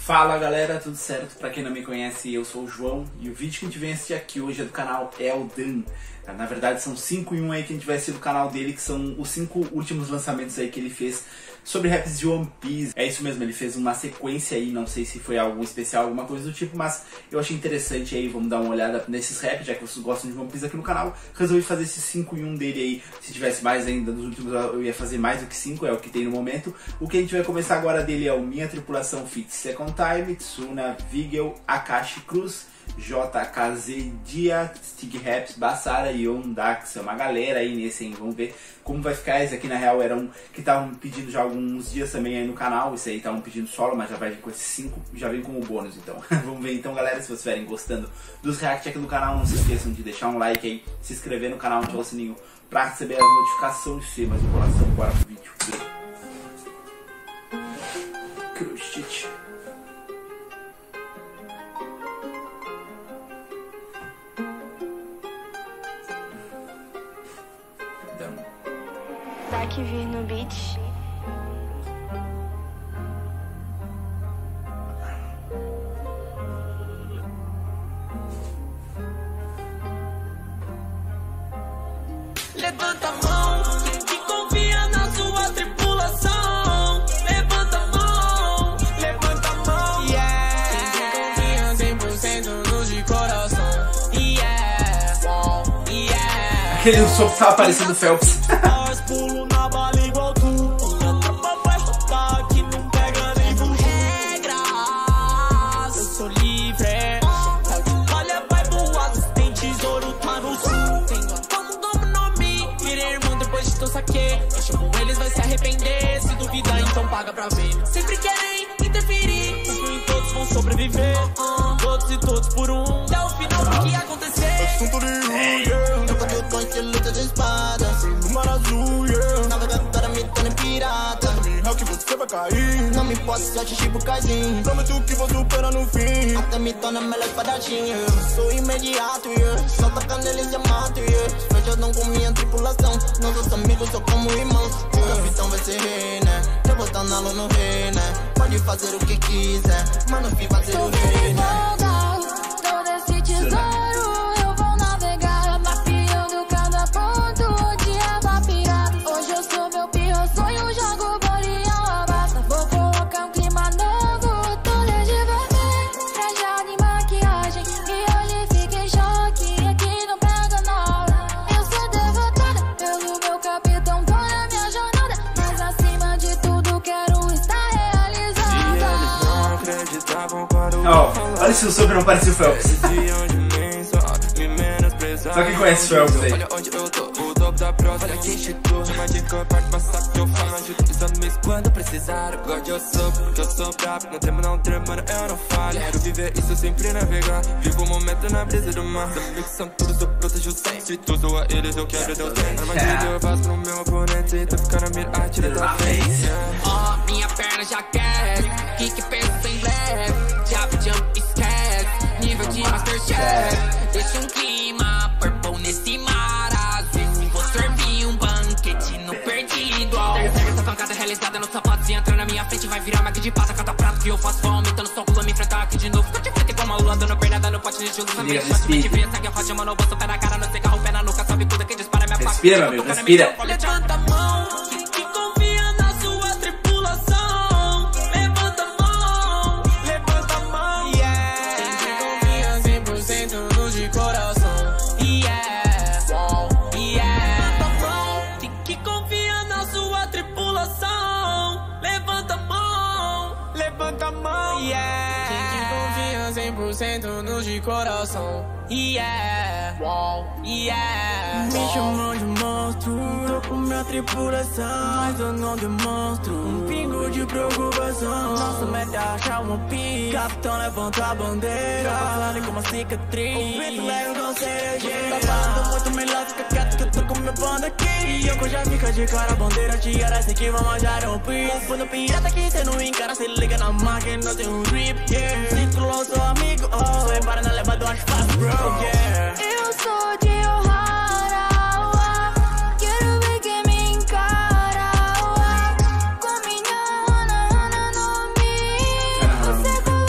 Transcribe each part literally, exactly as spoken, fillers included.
Fala galera, tudo certo? Pra quem não me conhece, eu sou o João e o vídeo que a gente vem assistir aqui hoje é do canal Eldan. Na verdade são cinco em um aí que a gente vai assistir do canal dele, que são os cinco últimos lançamentos aí que ele fez sobre raps de One Piece. É isso mesmo, ele fez uma sequência aí, não sei se foi algo especial, alguma coisa do tipo, mas eu achei interessante aí, vamos dar uma olhada nesses raps, já que vocês gostam de One Piece aqui no canal. Resolvi fazer esses cinco em um dele aí, se tivesse mais ainda dos últimos eu ia fazer mais do que cinco, é o que tem no momento. O que a gente vai começar agora dele é o Minha Tripulação Feat. Second Time, Tsuna, Vigel, Akashi Cruz, J K Z, Dia, Stig Raps, Basara e Ondax. É uma galera aí nesse, hein? Vamos ver como vai ficar. Esse aqui na real era um que estavam pedindo já há alguns dias também aí no canal. Esse aí estavam pedindo solo, mas já vai vir com esses cinco, já vem com o bônus então. Vamos ver então, galera, se vocês estiverem gostando dos reacts aqui do canal, não se esqueçam de deixar um like aí, se inscrever no canal, ativar o sininho pra receber as notificações de ser mais enrolação. Bora pro vídeo. Cruz. Tá que vir no beat. Levanta a mão, que confia na sua tripulação. Levanta a mão, levanta a mão. Yeah, quem confia cem por cento nos de coração. Yeah, yeah. Aquele soco tava parecendo Phelps. Pulo na bala igual tu. Minha tropa vai soltar que não pega nem por regras. Eu sou livre. Olha, vai voar, tem tesouro, tá no sul. Como como nome, virei irmão depois de teu saque. Deixa com eles, vai se arrepender. Se duvidar, então paga pra ver. Sempre querem interferir, mas nem todos vão sobreviver. Todos e todos por um. Até o final do que acontecer. Assunto de um, yeah. Eu tô com esse luta de espada. No mar azul, yeah. Navegadora me torna pirata. É que você vai cair. Não me posso só atingir por casinho. Prometo que vou superar no fim. Até me torna melhor espadachim. Eu sou imediato, yeah. Só toca neles eu mato, yeah. Fechadão com minha tripulação. Não sou amigos, sou como irmãos. O capitão vai ser rei, né? Eu vou estar na lua no rei, né? Pode fazer o que quiser, mas não fiz fazer o rei, né? Todo esse tesouro eu vou navegar, mapeando cada ponto de água pirata. Hoje eu sou meu pior sonho, jogo boreal basta. Vou colocar um clima novo, tudo de vermelho, trajado em maquiagem. E hoje fica em choque, aqui não pega nada. Eu sou devotada pelo meu capitão, tô na minha jornada. Mas acima de tudo quero estar realizada. Ó, olha se o sobre não parece o Phelps. Só quem conhece o Phelps aí. Olha onde eu tô, o dobro da prosa. Olha quem chegou, chama de cor, pode passar que eu falo. Ajudo os amigos quando precisar. Agora eu sou, porque eu sou brabo. Não tremo, não tremo, mano, eu não falho. Quero viver isso sempre navegar. Vivo o momento na brisa do mar. Os amigos são todos, eu protejo sempre. Se tudo a eles eu quero, Deus tem. Armadilha eu faço pro meu oponente. Tô ficando a mirar, atira da frente. Ó, minha perna já quer. Que que pensa sem leve. Jump, jump, esquece. Nível de Masterchef. Deixa um clima purple nesse mar azul. Vou servir um banquete no perdido. Terceira essa pancada realizada no sapato. Se entrar na minha frente vai virar mag de pata. Cada prato que eu faço vou aumentando som. Pula me enfrentar aqui de novo. Fica de frente igual uma lua dando pernada no pote de Júlio. Também shot, me de ver, segue a rocha, mano. Bolso, pé na cara, não sei carro, pé na nuca. Sobe tudo que dispara minha faca. Respira, meu amigo, respira. Levanta a mão, que confia na sua tripulação. Levanta a mão, levanta a mão. Yeah, quem confia cem por cento nos de coração. Yeah, yeah. Levanta a mão, que, que confia na sua tripulação. Levanta a mão, levanta a mão. Yeah, quem confia cem por cento nos de coração. Yeah, yeah. Me chamam de monstro, tô com minha tripulação, mas eu não demonstro um pingo de preocupação. Nossa meta é achar uma pista. Capitão levanta a bandeira, falando com uma cicatriz. O preto leva com cerejeira. Tá falando muito melhor, fica quieto que eu tô com meu bando aqui. E eu já fica de cara a bandeira, tiara assim que vão manjar um piso. Quando pirata que cê não encara, se liga na máquina, tem um drip, yeah. Círculo, sou amigo, oh, você para na levadora, fast bro, yeah. Eu sou de Ohara, quero ver quem me encara. Com minha Hana, Hana no Mi, você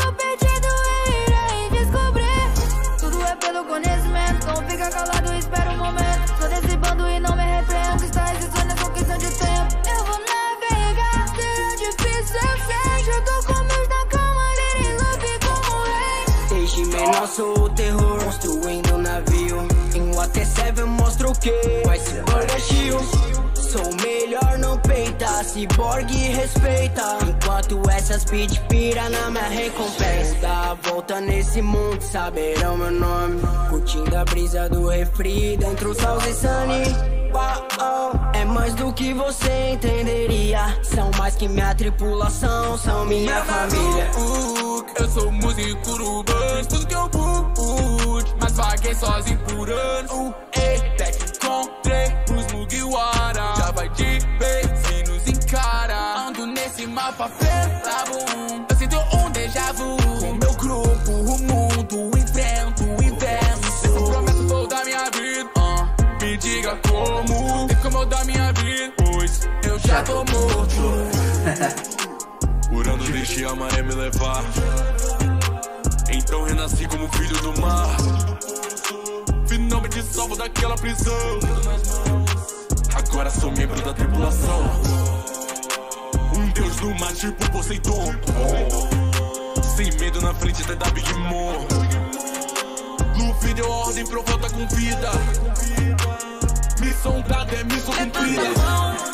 porque vai se borrachio. Sou o melhor, não peita, Cyborg respeita. Enquanto essas bitch pira na minha recompensa. Dá a volta nesse mundo, saberão meu nome. Curtindo a brisa do refri dentro do South e Sunny. É mais do que você entenderia. São mais que minha tripulação, são minha família. Eu sou músico urbano, tudo que eu pude, mas vaguei sozinho por anos. Uh, até que encontrei os Mugiwara. Já vai de vez se nos encara. Ando nesse mapa ferrado, eu sinto um déjà vu. Com meu grupo, o mundo, enfrento o inverno. Essa promessa foi da minha vida, uh, me diga como. Tem como da minha vida, pois eu já tô morto. Orando deixei a maré me levar. Então renasci como filho do mar. Finalmente salvo daquela prisão. Agora sou membro da tripulação. Um deus do mar tipo Poseidon. Sem medo na frente até da Big Mom. Luffy deu ordem pra eu voltar com vida. Missão dada é missão cumprida.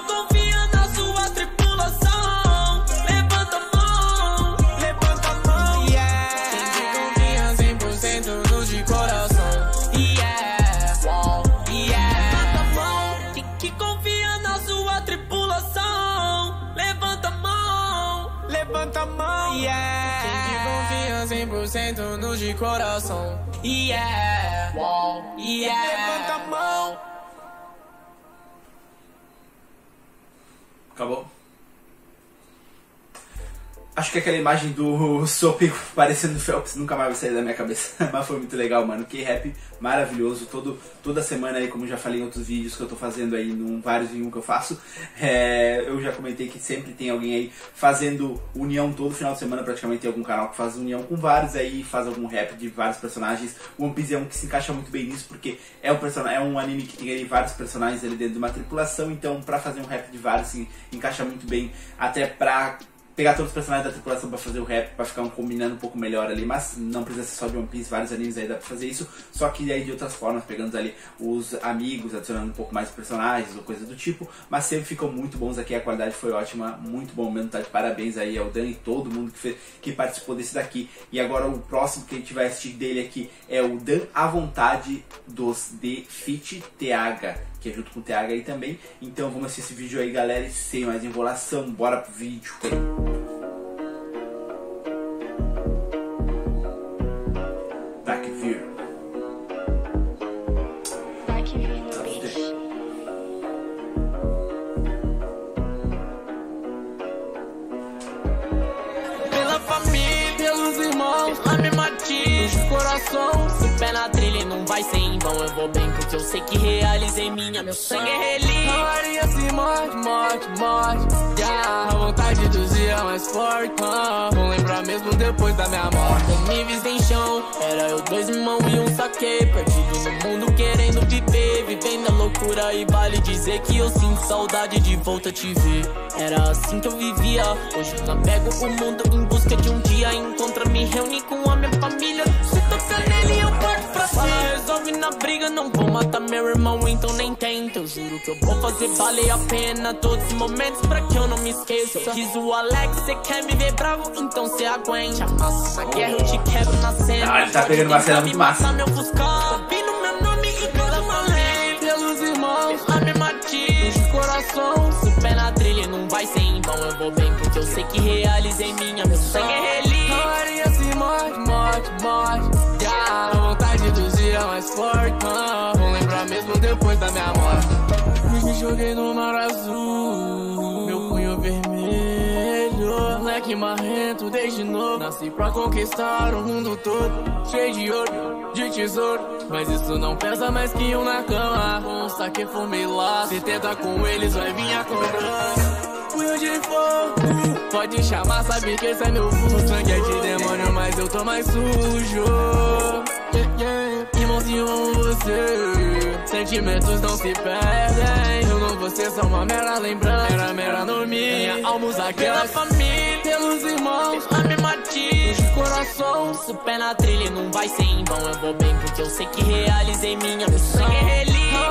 cem por cento no de coração. Yeah, wow, yeah. Levanta a mão. Acabou? Acho que aquela imagem do Soap parecendo Phelps nunca mais vai sair da minha cabeça. Mas foi muito legal, mano. Que rap maravilhoso. Todo, toda semana aí, como já falei em outros vídeos que eu tô fazendo aí, num vários em um que eu faço, é, eu já comentei que sempre tem alguém aí fazendo união todo final de semana. Praticamente tem algum canal que faz união com vários aí, faz algum rap de vários personagens. O One Piece é um que se encaixa muito bem nisso, porque é um, person é um anime que tem ali vários personagens ali dentro de uma tripulação. Então pra fazer um rap de vários se encaixa muito bem, até pra pegar todos os personagens da tripulação pra fazer o rap, pra ficar um combinando um pouco melhor ali, mas não precisa ser só de One Piece, vários animes aí dá pra fazer isso, só que aí de outras formas, pegando ali os amigos, adicionando um pouco mais personagens ou coisa do tipo, mas sempre ficam muito bons aqui, a qualidade foi ótima, muito bom mesmo, tá de parabéns aí ao Dan e todo mundo que, fez, que participou desse daqui. E agora o próximo que a gente vai assistir dele aqui é o Dan à Vontade dos The Fit T H, que é junto com o T H aí também. Então vamos assistir esse vídeo aí, galera, e sem mais enrolação, bora pro vídeo. Back View. Back View. Pela família, pelos irmãos, a mesma tia, de coração. Se o pé na trilha e não vai ser em vão, eu vou bem porque eu sei que realizei minha missão. Sangue é relíquia. A Maria se morte, morte, morte. Yeah, a vontade dos dias mais forte. Uh, vou lembrar mesmo depois da minha morte. Níveis em chão, era eu dois irmãos e um saque. Perdido no mundo querendo viver, vivendo a loucura. E vale dizer que eu sinto saudade de volta a te ver. Era assim que eu vivia. Hoje eu navego o mundo em busca de um dia. Encontro me reúne com a minha família. Se tocar nele eu parto pra cima. Resolve na briga, não vou matar meu irmão, então nem tento. Eu juro que eu vou fazer valer a pena todos os momentos pra que eu não me esqueça. Diz o Alex, cê quer me ver bravo, então cê aguente. Amassa na guerra, eu te quebro na cena. Ah, ele tá pegando uma cena muito massa. Meu Fusca, vindo meu nome e pela malê. Pelos irmãos, a mesma tia, de coração. Se o pé na trilha não vai ser em vão, eu vou bem porque eu sei que realizei minha missão. Sangue é relíquia. A Maria se morte, morte, morte. Yeah, a vontade dos dias mais forte. Uh, vou lembrar mesmo depois da minha morte. Me joguei no mar azul, meu punho vermelho. Moleque marrento desde novo. Nasci pra conquistar o mundo todo. Cheio de ouro, de tesouro. Mas isso não pesa mais que um na cama. Um saque fumei lá. Se tenta com eles, vai vir a cobrar. Punho de fogo, pode chamar, sabe que esse é meu fundo. Sangue é de demônio, mas eu tô mais sujo. Yeah, yeah. Irmãozinho, amo você. Sentimentos não se perdem. Eu não vou ser só uma mera lembrança. Mera, mera no minha alma usa aquela família. Pelos irmãos, a mesma tia, de coração. Se o pé na trilha não vai ser em vão, eu vou bem porque eu sei que realizei minha missão. Sangue é relíquia.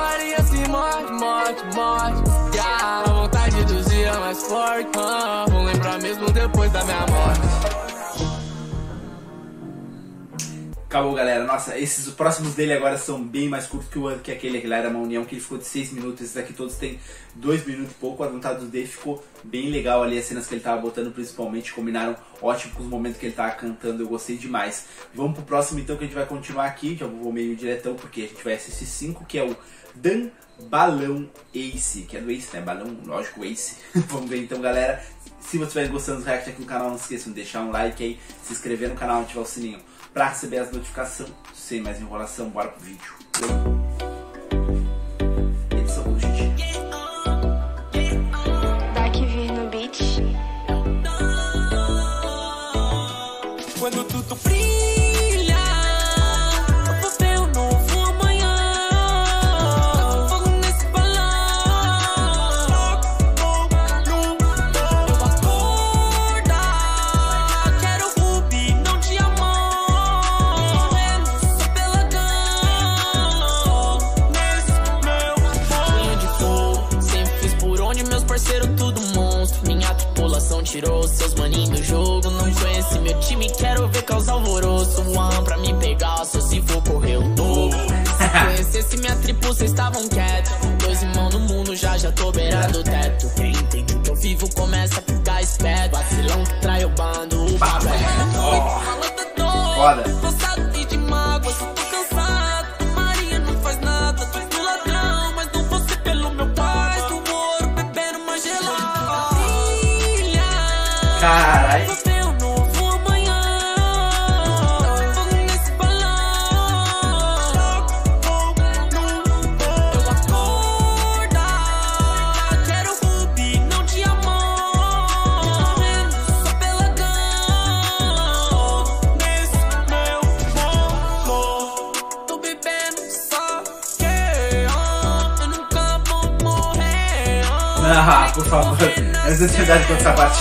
faria se morte, morte, morte. Yeah, a vontade dos dias mais forte. Ah, vou lembrar mesmo depois da minha morte. Acabou, galera. Nossa, esses os próximos dele agora são bem mais curtos que, o, que aquele que lá era uma união, que ele ficou de seis minutos. Esses daqui todos tem dois minutos e pouco. A vontade do dele ficou bem legal ali. As cenas que ele tava botando principalmente combinaram ótimo com os momentos que ele tava cantando. Eu gostei demais. Vamos pro próximo então, que a gente vai continuar aqui. Já vou meio diretão porque a gente vai assistir cinco, que é o Dan Balão Ace, que é do Ace, né? Balão, lógico, Ace. Vamos ver então, galera. Se você estiver gostando dos reacts aqui no canal, não se esqueçam de deixar um like aí, se inscrever no canal e ativar o sininho pra receber as notificações. Sem mais enrolação, bora pro vídeo. Edição do gente. Daqui vir no beat. Quando tudo brilha, eu vou ver um novo amanhã. Fogo nesse balão. Eu acordar, quero rubi, não diamante. Só pela gana, nesse meu sonho de fogo. Sempre fiz por onde meus parceiros tudo monstro. Minha tripulação tirou seus maninhos do jogo. Não conheci meu time, quero ver causar alvoroço. One pra me pegar, só se for correr o dobro. Se conhecesse minha tribo, cês estavam quietos. Dois irmãos no mundo, já já tô beirando o teto. Quem entende o que eu vivo começa a ficar esperto. Vacilão que trai o bando, o papo é Foda. Cansado e de mágoa, se tô cansado. A Maria não faz nada, tô do ladrão. Mas não vou ser pelo meu pai. Do ouro, bebendo uma gelada. Carai. Vou ver um novo amanhã. Fogo nesse balão. Eu acordar, quero rubi, não diamante. Só pela gana, nesse meu bolo. Tô bebendo só que eu nunca vou morrer. Ah, por favor. Essa é a verdade quando essa parte.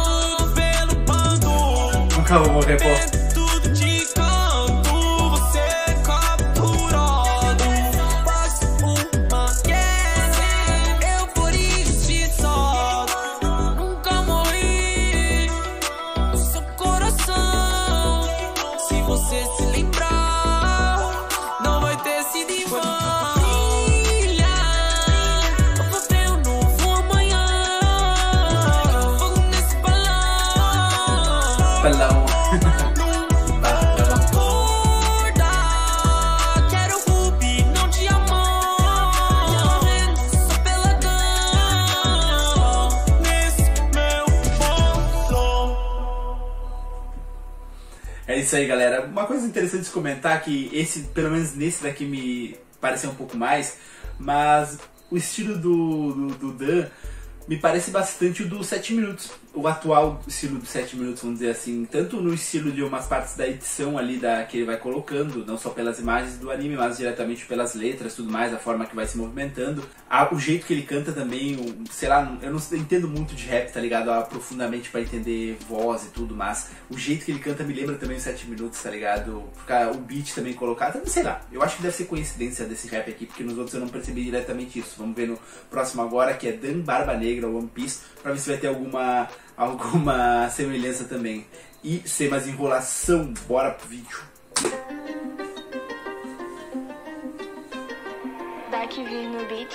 Nunca vou morrer, pô. Tudo de canto, você capturado. Faço uma guerra, eu por injustiça. Nunca morri no seu coração. Se você se lembrar, não vai ter sido em vão. Eu vou ver um novo amanhã. Fogo nesse balão. Balão. Quero rubi, não diamante. Só pela gana, nesse meu bolo. É isso aí, galera. Uma coisa interessante de comentar que esse, pelo menos nesse daqui me pareceu um pouco mais, mas o estilo do, do, do Dan me parece bastante o do sete minutos. O atual estilo do sete minutos, vamos dizer assim, tanto no estilo de umas partes da edição ali da, que ele vai colocando, não só pelas imagens do anime, mas diretamente pelas letras, tudo mais, a forma que vai se movimentando. Ah, o jeito que ele canta também, o, sei lá, eu não entendo muito de rap, tá ligado? Ah, profundamente pra entender voz e tudo, mas o jeito que ele canta me lembra também os sete minutos, tá ligado? Ficar o beat também colocado, sei lá. Eu acho que deve ser coincidência desse rap aqui, porque nos outros eu não percebi diretamente isso. Vamos ver no próximo agora, que é Dan Barba Negra, One Piece, pra ver se vai ter alguma, alguma semelhança também. E sem mais enrolação, bora pro vídeo. Daqui vir no beat.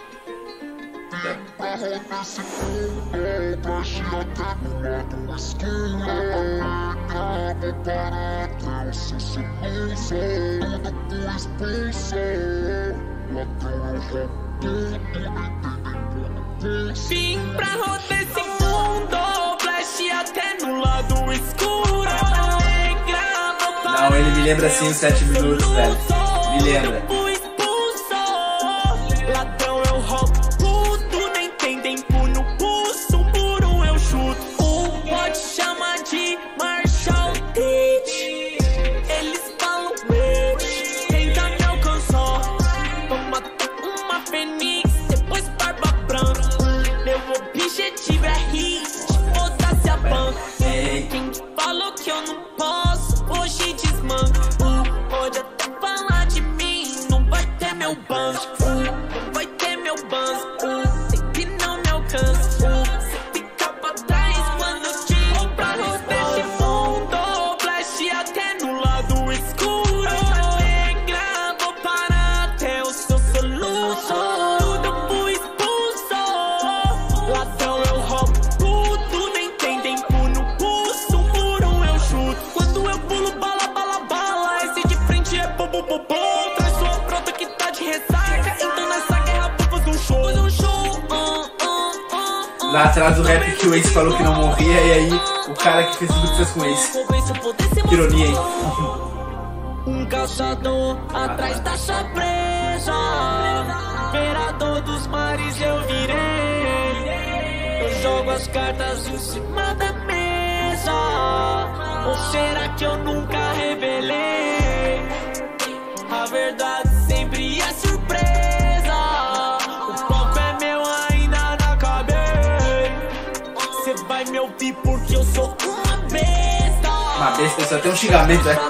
Vim pra rodar esse mundo, flash até no lado escuro. Não, ele me lembra assim os sete minutos, velho. Me lembra. Ladrão eu roubo tudo, nem tem tempo no pulso, um por um eu chuto. Um pode chamar de Marshall Pitch. Eles falam bitch, tenta me alcançar. Toma uma fênix, depois barba branca. Meu objetivo é hit, foda-se a banca. Quem te falou que eu não posso, hoje desmanca. Pode até falar de mim, não lá atrás do rap que o Ace falou que não morria, e aí o cara que fez tudo que fez com o Ace. Que ironia, hein? Um caçador atrás da sua presa, imperador dos mares eu virei. Eu jogo as cartas em cima da mesa, ou será que eu nunca revelei? A verdade sempre é surpresa, o palco é meu, ainda não acabei. Cê vai me ouvir porque eu sou uma besta. Uma besta, só tem um xingamento, né?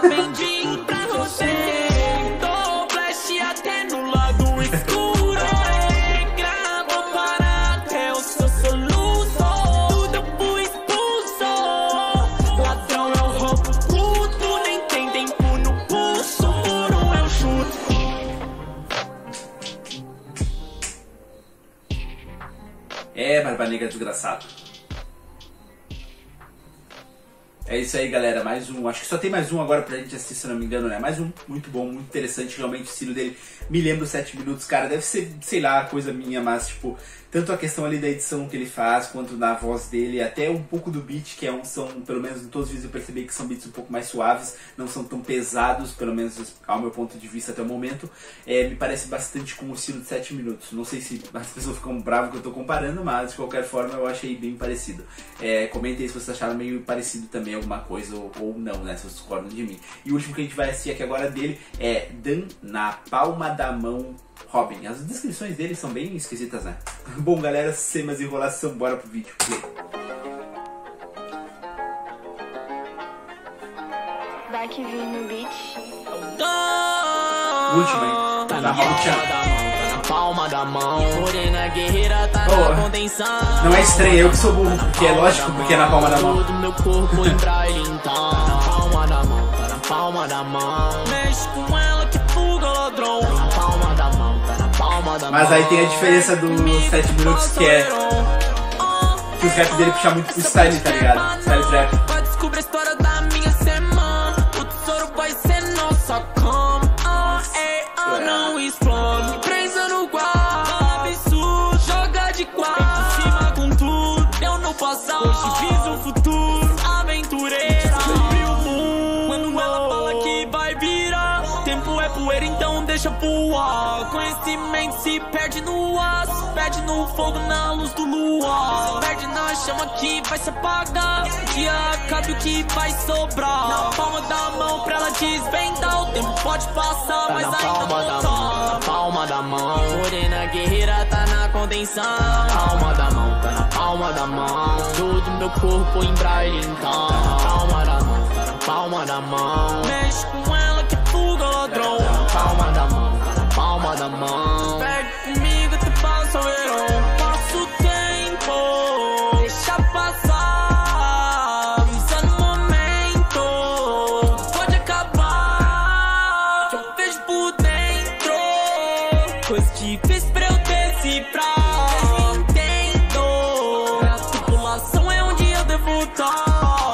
É, Barba Negra desgraçado. É isso aí, galera, mais um, acho que só tem mais um agora pra gente assistir, se não me engano, né? Mais um, muito bom, muito interessante, realmente o estilo dele me lembra os sete minutos, cara, deve ser, sei lá, coisa minha, mas tipo, tanto a questão ali da edição que ele faz, quanto na voz dele, até um pouco do beat, que é um, são, pelo menos em todos os vídeos eu percebi que são beats um pouco mais suaves, não são tão pesados, pelo menos ao meu ponto de vista até o momento, é, me parece bastante com o estilo de sete minutos, não sei se as pessoas ficam bravas que eu tô comparando, mas de qualquer forma eu achei bem parecido. É, comentem aí se vocês acharam meio parecido também alguma coisa ou, ou não, né, se vocês discordam de mim. E o último que a gente vai assistir aqui agora dele é Dan na Palma da Mão Robin. As descrições dele são bem esquisitas, né? Bom, galera, sem mais enrolação, bora pro vídeo. Vai que vir no beat. O último, hein? Tá Na na mão do Tchan. palma da mão, morena guerreira tá Oh, na contenção. não é estranho, eu que sou burro, porque é lógico, porque é na palma da mão. Todo meu corpo em braille então. Na palma da mão, tá na palma da mão. Mexe com ela que fuga ladrão. Tá na palma da mão, tá na palma da mão. Mas aí tem a diferença dos sete minutos, que é que os rap dele puxa muito pro style, tá ligado? Style trap. Vai descobrir a história da minha semana. O tesouro vai ser nossa cama. Ah, ei, ah, não explode. Presa no guarda, absurdo. Joga de quatro, em cima com tudo. Eu no passado, hoje fiz o futuro. Aventureira, sobre o mundo. Quando ela fala que vai virar, tempo é poeira, então deixa voar. Conhecimento se perde no ar, se perde no fogo, na luz do luar. Se perde na chama que vai se apagar. O dia acabe, o que vai sobrar. Na palma da mão pra ela desvendar. O tempo pode passar, tá mas ainda palma da mão, na palma da mão. Morena guerreira tá na contenção. Palma da mão, tá na palma da mão. Todo meu corpo em braille então. Tá na palma da mão, tá na palma da mão. Mexe com ela que fuga ladrão. Tá na palma da mão, tá na palma da mão. Perde comigo, tu passa o verão. Passa o tempo, deixa passar. Visa no momento, pode acabar. Que eu vejo por dentro, coisa que fez pra eu decifrar. Entendo, a tripulação é onde eu devo estar.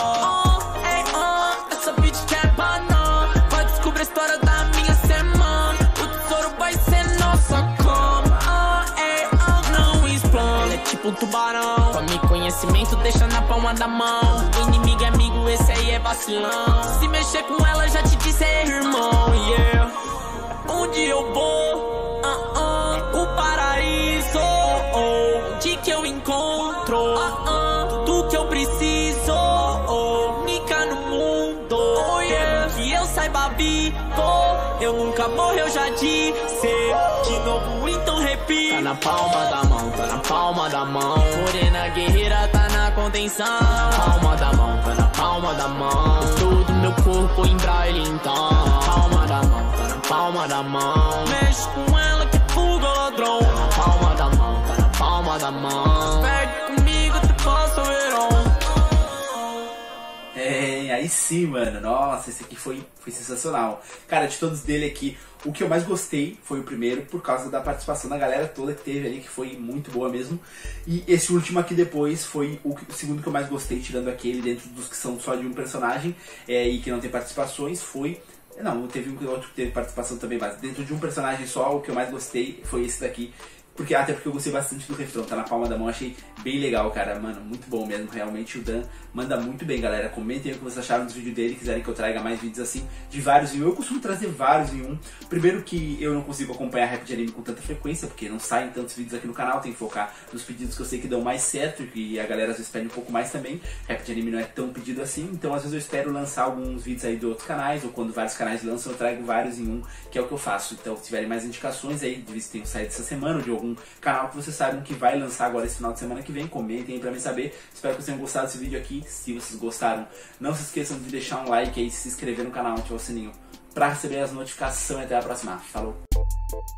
Um tubarão, tome conhecimento, deixa na palma da mão. O inimigo é amigo, esse aí é vacilão. Se mexer com ela, já te disse, é irmão, yeah. Onde eu vou? Uh -uh. O paraíso, oh, oh. Onde que eu encontro? Uh -uh. Tudo que eu preciso, oh, única no mundo, oh, yeah. Que eu saiba vivo, eu nunca morro, eu já disse. De novo, então repito. Tá na palma da mão, tá na palma da mão. Morena guerreira tá na contenção. Palma da mão, tá na palma da mão. Todo meu corpo em braille então. Palma da mão, tá na palma da mão. Mexe com ela que fuga ladrão. Tá na palma da mão, tá na palma da mão. Perde comigo, tu passa o verão. É, aí sim, mano. Nossa, esse aqui foi, foi sensacional. Cara, de todos dele aqui, o que eu mais gostei foi o primeiro, por causa da participação da galera toda que teve ali, que foi muito boa mesmo. E esse último aqui depois foi o, o segundo que eu mais gostei, tirando aquele dentro dos que são só de um personagem é, e que não tem participações, foi... Não, teve um outro que teve participação também, mas dentro de um personagem só, o que eu mais gostei foi esse daqui. porque, até porque eu gostei bastante do refrão, tá na palma da mão, achei bem legal, cara, mano, muito bom mesmo, realmente o Dan manda muito bem, galera. Comentem aí o que vocês acharam dos vídeos dele, quiserem que eu traga mais vídeos assim, de vários em um. Eu costumo trazer vários em um. Primeiro que eu não consigo acompanhar rap de anime com tanta frequência, porque não saem tantos vídeos aqui no canal, tem que focar nos pedidos que eu sei que dão mais certo, e a galera às vezes pede um pouco mais também. Rap de anime não é tão pedido assim, então às vezes eu espero lançar alguns vídeos aí de outros canais, ou quando vários canais lançam eu trago vários em um, que é o que eu faço. Então se tiverem mais indicações aí, de vídeos que tenham saído essa semana, ou de algum canal que vocês saibam que vai lançar agora esse final de semana que vem, comentem aí pra mim saber. Espero que vocês tenham gostado desse vídeo aqui. Se vocês gostaram, não se esqueçam de deixar um like aí, se inscrever no canal, ativar o sininho pra receber as notificações. Até a próxima. Falou!